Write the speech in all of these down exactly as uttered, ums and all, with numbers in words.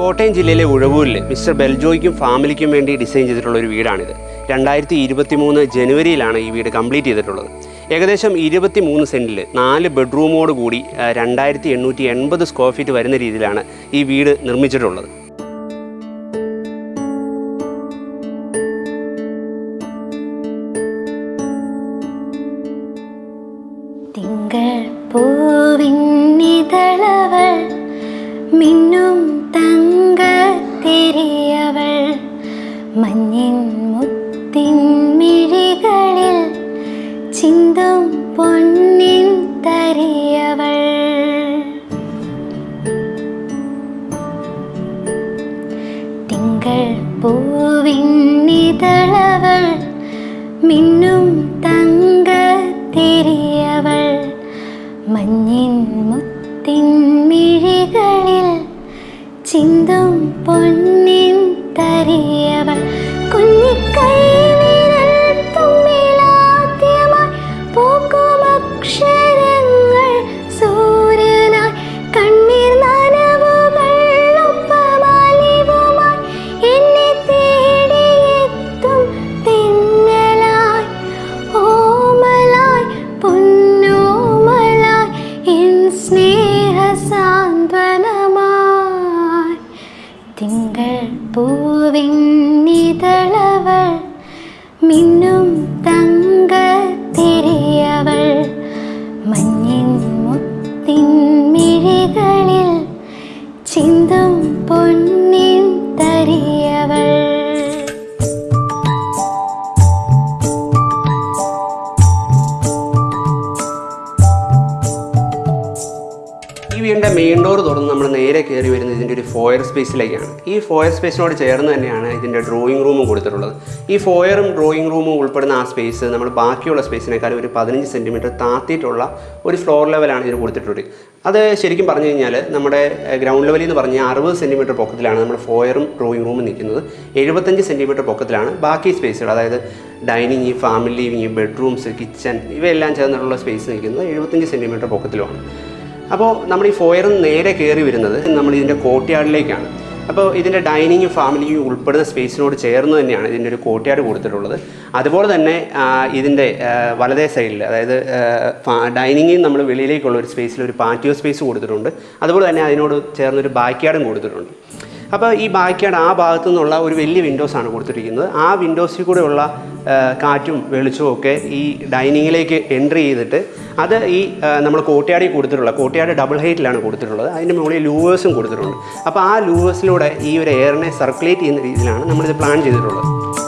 കോട്ടയം ജില്ലയിലെ ഉഴവൂരിൽ മിസ്റ്റർ ബെൽജോയ്ക്കും ഫാമിലിക്കും വേണ്ടി ഡിസൈൻ ചെയ്തിട്ടുള്ള ഒരു വീടാണിത്. രണ്ടായിരത്തി ഇരുപത്തി മൂന്ന് ജനുവരിയിലാണ് ഈ വീട് കംപ്ലീറ്റ് ചെയ്തിട്ടുള്ളത്. ഏകദേശം ഇരുപത്തി മൂന്ന് സെൻറ്റിൽ നാല് ബെഡ്റൂമോട് കൂടി രണ്ടായിരത്തി എണ്ണൂറ്റി എൺപത് സ്ക്വയർ ഫീറ്റ് വരുന്ന രീതിയിലാണ് ഈ വീട് നിർമ്മിച്ചിട്ടുള്ളത്. മിന്നും തങ്കത്തിരിയവൾ മഞ്ഞിൻ മുത്തിൻ മിഴികളിൽ ചിന്തും പൊന്നിൻ തരിയവൾ തിങ്കൾ പൂവിൻ നിതളവൾ മിന്നും തങ്കത്തിരിയവൾ മഞ്ഞിൻ മുത്തിൻ മിഴികളിൽ ചിന്തും പൊന്നിൻ തരിയവൾ കുഞ്ഞിക്കൈ വിരൽ തുമ്പിലാദ്യമായി പൂക്കും അക്ഷരങ്ങൾ സൂര്യനായി കണ്ണീർ നനവുകൾ ഒപ്പമാലിവുമായി എന്നെ തേടിയെത്തും തെന്നലായി ഓമലായി പൊന്നോമലായി എൻ സ്നേഹ സാന്ത്വനമായി തിങ്കൾ പൂവിൻ നിതളവൾ മിന്നും തങ്കത്തിരിയവൾ മഞ്ഞിൻ മുത്തിൻ മിഴികളിൽ ചിന്തും പൊന്നിൻ തരിയവൾ. ഈ വീടിൻ്റെ മെയിൻ ഡോർ തുറന്ന് നമ്മൾ നേരെ കയറി വരുന്നത് ഇതിൻ്റെ ഒരു ഫോയർ സ്പേസിലേക്കാണ്. ഈ ഫോയർ സ്പേസിനോട് ചേർന്ന് തന്നെയാണ് ഇതിൻ്റെ ഡ്രോയിങ് റൂമും കൊടുത്തിട്ടുള്ളത്. ഈ ഫോയറും ഡ്രോയിങ് റൂമും ഉൾപ്പെടുന്ന ആ സ്പേസ് നമ്മൾ ബാക്കിയുള്ള സ്പേസിനേക്കാളും ഒരു പതിനഞ്ച് സെൻറ്റിമീറ്റർ താത്തിയിട്ടുള്ള ഒരു ഫ്ലോർ ലെവലാണ് ഇതിന് കൊടുത്തിട്ടുള്ളത്. അത് ശരിക്കും പറഞ്ഞു കഴിഞ്ഞാൽ നമ്മുടെ ഗ്രൗണ്ട് ലെവലിൽ എന്ന് പറഞ്ഞാൽ അറുപത് സെൻറ്റിമീറ്റർ പൊക്കത്തിലാണ് നമ്മുടെ ഫോയറും ഡ്രോയിങ് റൂമും നിൽക്കുന്നത്. എഴുപത്തഞ്ച് സെൻറ്റിമീറ്റർ പൊക്കത്തിലാണ് ബാക്കി സ്പേസുകൾ, അതായത് dining, family living, bedrooms, kitchen ഇവയെല്ലാം ചേർന്നിട്ടുള്ള സ്പേസ് നിൽക്കുന്നത് എഴുപത്തഞ്ച് സെൻറ്റിമീറ്റർ പൊക്കത്തിലുമാണ്. അപ്പോൾ നമ്മൾ ഈ ഫോയറിൽ നേരെ കയറി വരുന്നത് നമ്മൾ ഇതിൻ്റെ കോർട്ട്യാർഡിലേക്കാണ്. അപ്പോൾ ഇതിൻ്റെ ഡൈനിങ്ങും ഫാമിലിയും ഉൾപ്പെടുന്ന സ്പേസിനോട് ചേർന്ന് തന്നെയാണ് ഇതിൻ്റെ ഒരു കോർട്ട്യാർഡ് കൊടുത്തിട്ടുള്ളത്. അതുപോലെ തന്നെ ഇതിൻ്റെ വലതേ സൈഡിൽ, അതായത് ഡൈനിങ്ങിൽ നമ്മൾ വെളിയിലേക്കുള്ള ഒരു സ്പേസിൽ ഒരു പാറ്റിയോ സ്പേസ് കൊടുത്തിട്ടുണ്ട്. അതുപോലെ തന്നെ അതിനോട് ചേർന്നൊരു ബാക്ക്യാർഡും കൊടുത്തിട്ടുണ്ട്. അപ്പോൾ ഈ ബാക്ക്യാർഡ് ആ ഭാഗത്തു നിന്നുള്ള ഒരു വലിയ വിൻഡോസാണ് കൊടുത്തിരിക്കുന്നത്. ആ വിൻഡോസിൽ കൂടെയുള്ള കാറ്റും വെളിച്ചവും ഒക്കെ ഈ ഡൈനിങ്ങിലേക്ക് എൻട്രി ചെയ്തിട്ട് അത് ഈ നമ്മൾ കോർട്ട്യാർഡിൽ കൊടുത്തിട്ടുള്ള കോർട്ട്യാർഡ് ഡബിൾ ഹൈറ്റിലാണ് കൊടുത്തിട്ടുള്ളത്. അതിൻ്റെ മുകളിൽ ലൂവേഴ്സും കൊടുത്തിട്ടുണ്ട്. അപ്പോൾ ആ ലൂവേഴ്സിലൂടെ ഈ ഒരു എയറിനെ സർക്കുലേറ്റ് ചെയ്യുന്ന രീതിയിലാണ് നമ്മളിത് പ്ലാൻ ചെയ്തിട്ടുള്ളത്.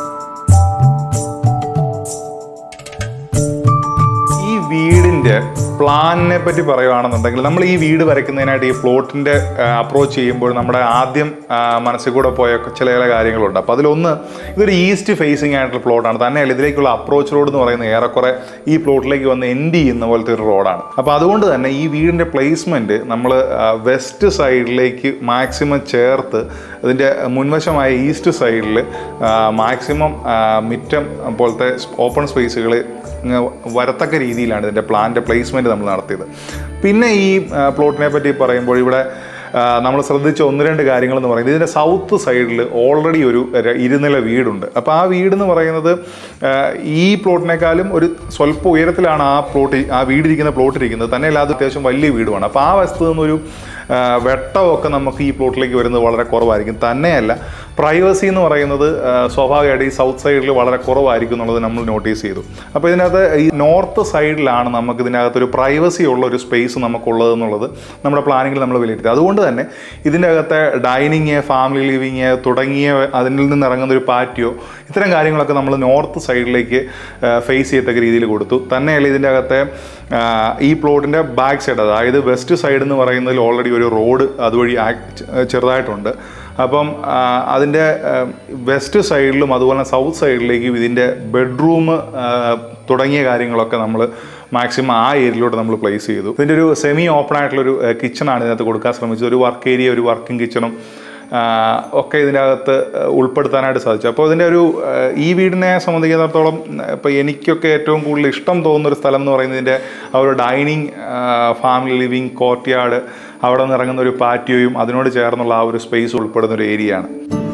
ഈ വീടിൻ്റെ പ്ലാനിനെ പറ്റി പറയുകയാണെന്നുണ്ടെങ്കിൽ നമ്മൾ ഈ വീട് വരയ്ക്കുന്നതിനായിട്ട് ഈ പ്ലോട്ടിൻ്റെ അപ്രോച്ച് ചെയ്യുമ്പോൾ നമ്മുടെ ആദ്യം മനസ്സിൽ കൂടെ പോയ ചില ചില കാര്യങ്ങളുണ്ട്. അപ്പോൾ അതിലൊന്ന്, ഇതൊരു ഈസ്റ്റ് ഫേസിങ് ആയിട്ടുള്ള പ്ലോട്ടാണ്. തന്നെയല്ല ഇതിലേക്കുള്ള അപ്രോച്ച് റോഡ് എന്ന് പറയുന്നത് ഏറെക്കുറെ ഈ പ്ലോട്ടിലേക്ക് വന്ന് എൻഡ് ചെയ്യുന്ന പോലത്തെ ഒരു റോഡാണ്. അപ്പോൾ അതുകൊണ്ട് തന്നെ ഈ വീടിൻ്റെ പ്ലേസ്മെൻറ്റ് നമ്മൾ വെസ്റ്റ് സൈഡിലേക്ക് മാക്സിമം ചേർത്ത് ഇതിൻ്റെ മുൻവശമായ ഈസ്റ്റ് സൈഡിൽ മാക്സിമം മിറ്റം പോലത്തെ ഓപ്പൺ സ്പേസുകൾ വരത്തക്ക രീതിയിലാണ് ഇതിൻ്റെ പ്ലാൻ്റെ പ്ലേസ്മെൻറ്റ് നമ്മൾ നടത്തിയത്. പിന്നെ ഈ പ്ലോട്ടിനെ പറ്റി പറയുമ്പോൾ ഇവിടെ നമ്മൾ ശ്രദ്ധിച്ച ഒന്ന് രണ്ട് കാര്യങ്ങളെന്ന് പറയുന്നത്, ഇതിൻ്റെ സൗത്ത് സൈഡിൽ ഓൾറെഡി ഒരു ഇരുനില വീടുണ്ട്. അപ്പോൾ ആ വീടെന്ന് പറയുന്നത് ഈ പ്ലോട്ടിനേക്കാളും ഒരു സ്വല്പം ഉയരത്തിലാണ് ആ പ്ലോട്ട് ആ വീടിരിക്കുന്ന പ്ലോട്ടിരിക്കുന്നത്. തന്നെയല്ല അത് അത്യാവശ്യം വലിയ വീടുമാണ്. അപ്പോൾ ആ വശത്ത് നിന്നൊരു വെട്ടമൊക്കെ നമുക്ക് ഈ പ്ലോട്ടിലേക്ക് വരുന്നത് വളരെ കുറവായിരിക്കും. തന്നെയല്ല പ്രൈവസി എന്ന് പറയുന്നത് സ്വാഭാവികമായിട്ട് ഈ സൗത്ത് സൈഡിൽ വളരെ കുറവായിരിക്കും എന്നുള്ളത് നമ്മൾ നോട്ടീസ് ചെയ്തു. അപ്പോൾ ഇതിനകത്ത് ഈ നോർത്ത് സൈഡിലാണ് നമുക്ക് ഇതിനകത്തൊരു പ്രൈവസി ഉള്ള ഒരു സ്പേസ് നമുക്കുള്ളത് എന്നുള്ളത് നമ്മുടെ പ്ലാനിങ്ങിൽ നമ്മൾ വിലയിരുത്തി. അതുകൊണ്ട് തന്നെ ഇതിൻ്റെ അകത്തെ ഡൈനിങ്, ഫാമിലി ലിവിങ് തുടങ്ങിയ അതിൽ നിന്ന് ഇറങ്ങുന്ന ഒരു പാറ്റിയോ ഇത്തരം കാര്യങ്ങളൊക്കെ നമ്മൾ നോർത്ത് സൈഡിലേക്ക് ഫേസ് ചെയ്യത്തക്ക രീതിയിൽ കൊടുത്തു. തന്നെയല്ല ഇതിൻ്റെ അകത്തെ ഈ പ്ലോട്ടിൻ്റെ ബാക്ക് സൈഡ്, അതായത് വെസ്റ്റ് സൈഡ് എന്ന് പറയുന്നതിൽ ഓൾറെഡി ഒരു റോഡ് അതുവഴി ചെറുതായിട്ടുണ്ട്. അപ്പം അതിൻ്റെ വെസ്റ്റ് സൈഡിലും അതുപോലെ സൗത്ത് സൈഡിലേക്കും ഇതിൻ്റെ ബെഡ്റൂം തുടങ്ങിയ കാര്യങ്ങളൊക്കെ നമ്മൾ മാക്സിമം ആ ഏരിയയിലോട്ട് നമ്മൾ പ്ലേസ് ചെയ്തു. ഇതിൻ്റെ ഒരു സെമി ഓപ്പൺ ആയിട്ടുള്ളൊരു കിച്ചണാണ് ഇതിനകത്ത് കൊടുക്കാൻ ശ്രമിച്ചത്. ഒരു വർക്ക് ഏരിയ, ഒരു വർക്കിംഗ് കിച്ചണും ഒക്കെ ഇതിനകത്ത് ഉൾപ്പെടുത്താനായിട്ട് സാധിച്ചു. അപ്പോൾ ഇതിൻ്റെ ഒരു ഈ വീടിനെ സംബന്ധിക്കുന്നിടത്തോളം ഇപ്പോൾ എനിക്കൊക്കെ ഏറ്റവും കൂടുതൽ ഇഷ്ടം തോന്നുന്നൊരു സ്ഥലം എന്ന് പറയുന്നത് ഇതിൻ്റെ ആ ഒരു ഡൈനിങ്, ഫാമിലി ലിവിങ്, കോർട്ട്യാർഡ്, അവിടെ നിന്ന് ഇറങ്ങുന്ന ഒരു പാറ്റിയോയും അതിനോട് ചേർന്നുള്ള ആ ഒരു സ്പേസ് ഉൾപ്പെടുന്ന ഒരു ഏരിയയാണ്.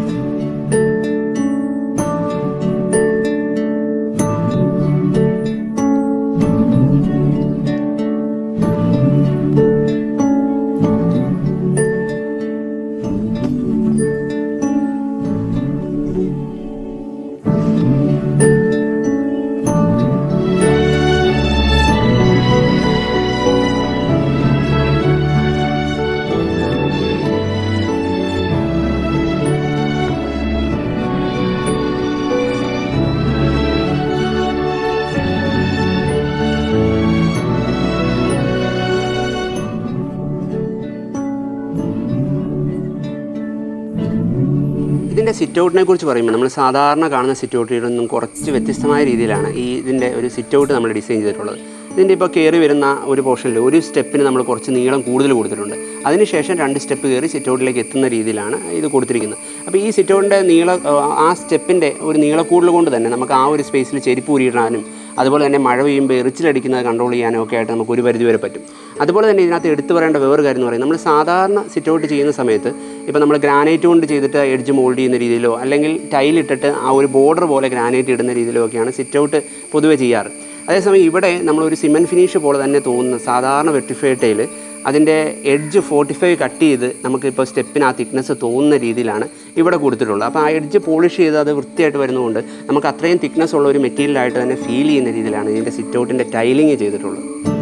ഇതിൻ്റെ സിറ്റ് ഔട്ടിനെ കുറിച്ച് പറയുമ്പോൾ നമ്മൾ സാധാരണ കാണുന്ന സിറ്റ് ഔട്ടിൽ നിന്നും കുറച്ച് വ്യത്യസ്തമായ രീതിയിലാണ് ഈ ഇതിൻ്റെ ഒരു സിറ്റ് ഔട്ട് നമ്മൾ ഡിസൈൻ ചെയ്തിട്ടുള്ളത്. ഇതിൻ്റെ ഇപ്പോൾ കയറി വരുന്ന ഒരു പോർഷനിൽ ഒരു സ്റ്റെപ്പിന് നമ്മൾ കുറച്ച് നീളം കൂടുതൽ കൊടുത്തിട്ടുണ്ട്. അതിനുശേഷം രണ്ട് സ്റ്റെപ്പ് കയറി സിറ്റ് ഔട്ടിലേക്ക് എത്തുന്ന രീതിയിലാണ് ഇത് കൊടുത്തിരിക്കുന്നത്. അപ്പോൾ ഈ സിറ്റ് ഔട്ടിൻ്റെ നീളം, ആ സ്റ്റെപ്പിൻ്റെ ഒരു നീളക്കൂടുതൽ കൊണ്ട് തന്നെ നമുക്ക് ആ ഒരു സ്പേസിൽ ചെരുപ്പ് ഊരിയിടാനും അതുപോലെ തന്നെ മഴ പെയ്യുമ്പോൾ എറിച്ചിലടിക്കുന്നത് കൺട്രോൾ ചെയ്യാനും ഒക്കെ ആയിട്ട് നമുക്ക് ഒരു പരിധി വരെ പറ്റും. അതുപോലെ തന്നെ ഇതിനകത്ത് എടുത്തു പറയേണ്ട വേറൊരു കാര്യം എന്ന് പറയുന്നത്, നമ്മൾ സാധാരണ സിറ്റ് ഔട്ട് ചെയ്യുന്ന സമയത്ത് ഇപ്പോൾ നമ്മൾ ഗ്രാനൈറ്റ് കൊണ്ട് ചെയ്തിട്ട് എഡ്ജ് മോൾഡ് ചെയ്യുന്ന രീതിയിലോ അല്ലെങ്കിൽ ടൈലിട്ടിട്ട് ആ ഒരു ബോർഡർ പോലെ ഗ്രാനൈറ്റ് ഇടുന്ന രീതിയിലോ ഒക്കെയാണ് സിറ്റ് ഔട്ട് പൊതുവെ ചെയ്യാറ്. അതേസമയം ഇവിടെ നമ്മളൊരു സിമെൻറ്റ് ഫിനിഷ് പോലെ തന്നെ തോന്നുന്ന സാധാരണ വെട്രിഫൈഡ് ടൈൽ അതിൻ്റെ എഡ്ജ് ഫോർട്ടി ഫൈവ് കട്ട് ചെയ്ത് നമുക്കിപ്പോൾ സ്റ്റെപ്പിന് ആ തിക്നെസ് തോന്നുന്ന രീതിയിലാണ് ഇവിടെ കൊടുത്തിട്ടുള്ളത്. അപ്പോൾ ആ എഡ്ജ് പോളിഷ് ചെയ്ത് അത് വൃത്തിയായിട്ട് വരുന്നതുകൊണ്ട് നമുക്ക് അത്രയും തിക്നെസ് ഉള്ള ഒരു മെറ്റീരിയലായിട്ട് തന്നെ ഫീൽ ചെയ്യുന്ന രീതിയിലാണ് ഇതിൻ്റെ സിറ്റ് ഔട്ടിൻ്റെ ടൈലിങ് ചെയ്തിട്ടുള്ളത്.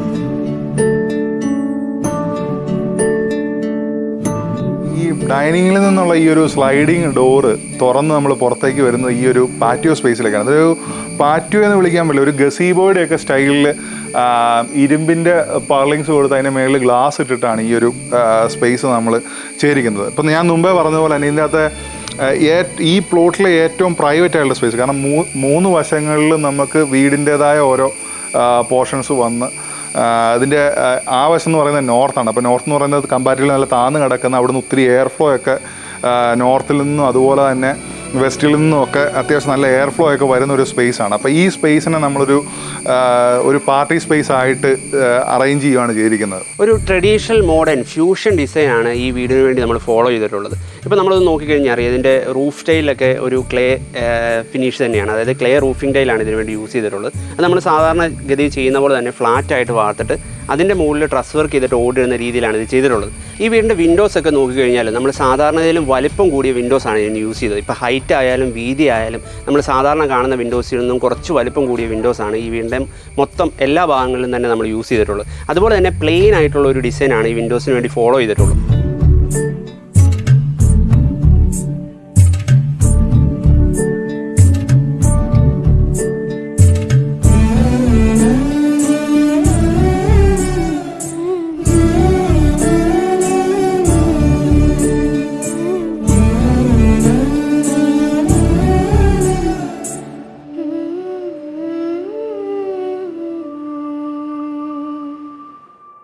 ഈ ഡൈനിങ്ങിൽ നിന്നുള്ള ഈ ഒരു സ്ലൈഡിങ് ഡോറ് തുറന്ന് നമ്മൾ പുറത്തേക്ക് വരുന്നത് ഈ ഒരു പാറ്റിയോ സ്പേസിലേക്കാണ്. അതൊരു പാറ്റിയോ എന്ന് വിളിക്കാൻ പറ്റില്ല, ഒരു ഗസീബോയുടെയൊക്കെ സ്റ്റൈലിൽ ഇരുമ്പിൻ്റെ പർലിങ്സ് കൊടുത്ത് അതിൻ്റെ മേളിൽ ഗ്ലാസ് ഇട്ടിട്ടാണ് ഈ ഒരു സ്പേസ് നമ്മൾ ചേരിക്കുന്നത്. ഇപ്പം ഞാൻ മുമ്പേ പറഞ്ഞ പോലെ തന്നെ ഇതിൻ്റെ അകത്ത് ഈ പ്ലോട്ടിലെ ഏറ്റവും പ്രൈവറ്റ് ആയിട്ടുള്ള സ്പേസ്, കാരണം മൂ മൂന്ന് വശങ്ങളിൽ നമുക്ക് വീടിൻ്റേതായ ഓരോ പോർഷൻസ് വന്ന് അതിൻ്റെ ആ വശം എന്ന് പറയുന്നത് നോർത്താണ്. അപ്പോൾ നോർത്ത് എന്ന് പറയുന്നത് കമ്പാരിറ്റീവ്ലി നല്ല താന്ന് കിടക്കുന്ന, അവിടുന്ന് ഒത്തിരി എയർ ഫ്ലോ ഒക്കെ നോർത്തിൽ നിന്നും അതുപോലെ തന്നെ വെസ്റ്റിൽ നിന്നും ഒക്കെ അത്യാവശ്യം നല്ല എയർ ഫ്ലോ ഒക്കെ വരുന്ന ഒരു സ്പേസാണ്. അപ്പോൾ ഈ സ്പേസിനെ നമ്മളൊരു ഒരു പാർട്ടി സ്പേസ് ആയിട്ട് അറേഞ്ച് ചെയ്യുകയാണ് ചെയ്തിരിക്കുന്നത്. ഒരു ട്രഡീഷണൽ മോഡേൺ ഫ്യൂഷൻ ഡിസൈനാണ് ഈ വീടിന് വേണ്ടി നമ്മൾ ഫോളോ ചെയ്തിട്ടുള്ളത്. ഇപ്പോൾ നമ്മളത് നോക്കിക്കഴിഞ്ഞാൽ അറിയാം, ഇതിൻ്റെ റൂഫ് സ്റ്റൈലൊക്കെ ഒരു ക്ലേ ഫിനിഷ് തന്നെയാണ്, അതായത് ക്ലേ റൂഫിംഗ് ടൈലാണ് ഇതിന് വേണ്ടി യൂസ് ചെയ്തിട്ടുള്ളത്. അത് നമ്മൾ സാധാരണ ഗതി ചെയ്യുന്ന പോലെ തന്നെ ഫ്ലാറ്റായിട്ട് വാർത്തിട്ട് അതിൻ്റെ മുകളിൽ ട്രസ് വർക്ക് ചെയ്തിട്ട് ഓടിടുന്ന രീതിയിലാണ് ഇത് ചെയ്തിട്ടുള്ളത്. ഈ വീടിൻ്റെ വിൻഡോസ് ഒക്കെ നോക്കിക്കഴിഞ്ഞാൽ നമ്മൾ സാധാരണയിലും വലിപ്പം കൂടിയ വിൻഡോസാണ് ഇതിന് യൂസ് ചെയ്തത്. ഇപ്പോൾ ഹൈറ്റ് ആയാലും വീതി ആയാലും നമ്മൾ സാധാരണ കാണുന്ന വിൻഡോസിൽ നിന്നും കുറച്ച് വലിപ്പം കൂടിയ വിൻഡോസാണ് ഈ വീടിൻ്റെ മൊത്തം എല്ലാ ഭാഗങ്ങളിലും തന്നെ നമ്മൾ യൂസ് ചെയ്തിട്ടുള്ളത്. അതുപോലെ തന്നെ പ്ലെയിൻ ആയിട്ടുള്ള ഒരു ഡിസൈനാണ് ഈ വിൻഡോസിന് വേണ്ടി ഫോളോ ചെയ്തിട്ടുള്ളത്.